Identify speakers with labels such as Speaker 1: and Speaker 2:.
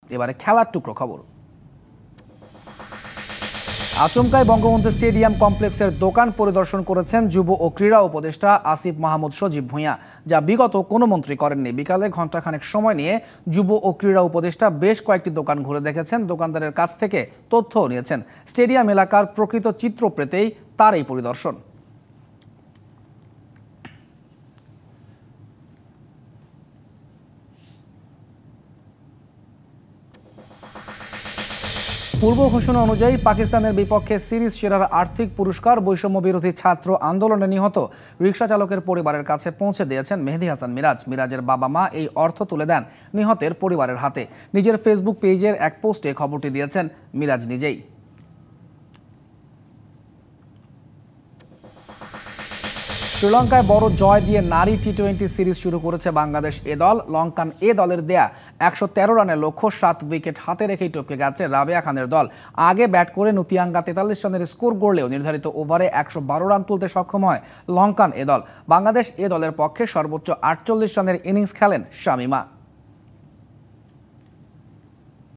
Speaker 1: এবারে খেলার টুকরো খবর। আচমকায় বঙ্গবন্ধু স্টেডিয়াম কমপ্লেক্সের দোকান পরিদর্শন করেছেন যুব ও ক্রীড়া উপদেষ্টা আসিফ মাহমুদ সজীব ভূঁইয়া, যা বিগত কোনো মন্ত্রী করেননি। বিকালে ঘণ্টাখানেক সময় নিয়ে যুব ও ক্রীড়া উপদেষ্টা বেশ কয়েকটি দোকান ঘুরে দেখেছেন, দোকানদারের কাছ থেকে তথ্যও নিয়েছেন। স্টেডিয়াম এলাকার প্রকৃত চিত্র পেতেই তার এই পরিদর্শন। পূর্ব ঘোষণা অনুযায়ী পাকিস্তানের বিপক্ষে সিরিজ সেরার আর্থিক পুরস্কার বৈষম্য বিরোধী ছাত্র আন্দোলনে নিহত রিকশা চালকের পরিবারের কাছে পৌঁছে দিয়েছেন মেহেদী হাসান মিরাজ। মিরাজের বাবা মা এই অর্থ তুলে দেন নিহতের পরিবারের হাতে। নিজের ফেসবুক পেজের এক পোস্টে খবরটি দিয়েছেন মিরাজ নিজেই। শ্রীলঙ্কায় বড় জয় দিয়ে নারী টি-20 সিরিজ শুরু করেছে বাংলাদেশ এ দল। লঙ্কান এ দলের দেয়া ১১৩ রানের লক্ষ্য ৭ উইকেট হাতে রেখেই টপকে গেছে রাবেয়া খানের দল। আগে ব্যাট করে নুতিয়াঙ্গা ৪৩ রানের স্কোর গড়লেও নির্ধারিত ওভারে ১১২ রান তুলতে সক্ষম হয় লঙ্কান এ দল। বাংলাদেশ এ দলের পক্ষে সর্বোচ্চ ৪৮ রানের ইনিংস খেলেন শামীমা।